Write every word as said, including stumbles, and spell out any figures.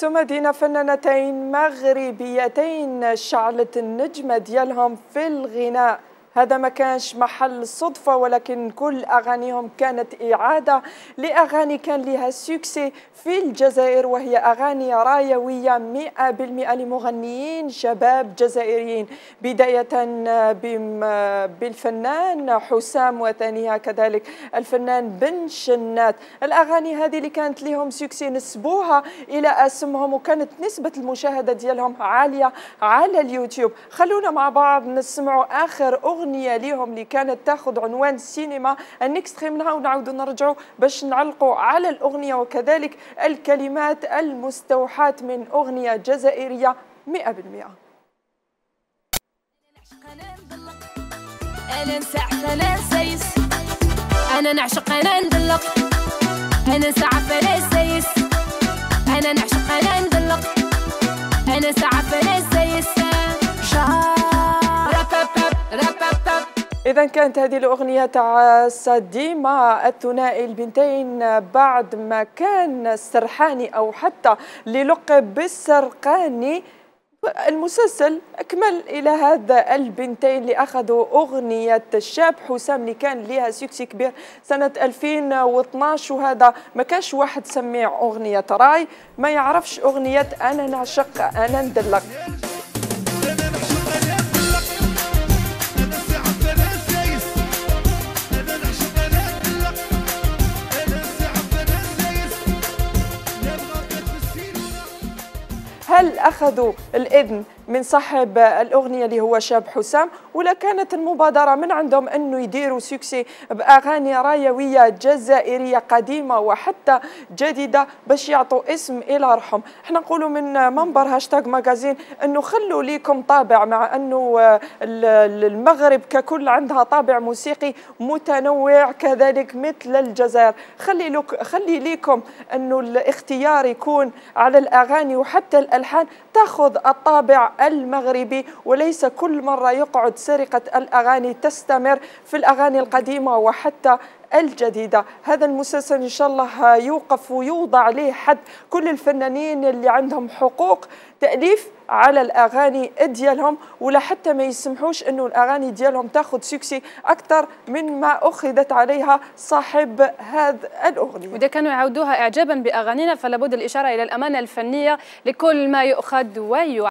تمدين فنانتين مغربيتين شعلت النجمة ديالهم في الغناء. هذا ما كانش محل صدفة، ولكن كل أغانيهم كانت إعادة لأغاني كان لها سوكسي في الجزائر، وهي أغاني رايوية مئة بالمئة لمغنيين شباب جزائريين، بداية بالفنان حسام وثانيها كذلك الفنان بن شنات. الأغاني هذه اللي كانت لهم سوكسي نسبوها إلى اسمهم، وكانت نسبة المشاهدة ديالهم عالية على اليوتيوب. خلونا مع بعض نسمعوا آخر أغنية أغنية ليهم اللي كانت تاخذ عنوان سينما، النكستري منها ونعاودوا نرجعوا باش نعلقوا على الأغنية وكذلك الكلمات المستوحاة من أغنية جزائرية مئة بالمئة. أنا نسعف أنا نسيس، أنا نعشق أنا ندلق، أنا نسعف أنا نسيس، أنا نعشق أنا ندلق، أنا نسعف أنا نسيس. إذا كانت هذه الأغنية تاع سديمة الثنائي البنتين بعد ما كان السرحاني أو حتى للقب بالسرقاني. المسلسل أكمل إلى هذا البنتين اللي أخذوا أغنية الشاب حسام اللي كان لها سوكسي كبير سنة ألفين واثناش، وهذا ما كانش واحد سميع أغنية راي ما يعرفش أغنية أنا نعشق أنا ندلق. هل أخذوا الإذن من صاحب الأغنية اللي هو شاب حسام، ولا كانت المبادرة من عندهم أنه يديروا سوكسي بأغاني رايوية جزائرية قديمة وحتى جديدة باش يعطوا اسم إلى روحهم؟ احنا نقولوا من منبر هاشتاغ ماغازين أنه خلوا ليكم طابع، مع أنه المغرب ككل عندها طابع موسيقي متنوع كذلك مثل الجزائر. خلي لك خلي ليكم أنه الاختيار يكون على الأغاني وحتى الألحان تأخذ الطابع المغربي، وليس كل مرة يقعد سرقة الأغاني تستمر في الأغاني القديمة وحتى الجديدة. هذا المسلسل إن شاء الله يوقف ويوضع عليه حد. كل الفنانين اللي عندهم حقوق تأليف على الأغاني ديالهم، ولا حتى ما يسمحوش أنه الأغاني ديالهم تاخذ سوكسي أكثر من ما أخذت عليها صاحب هذا الأغنية. وإذا كانوا يعودوها إعجابا بأغانينا فلابد الإشارة إلى الأمانة الفنية لكل ما يؤخذ ويعاد.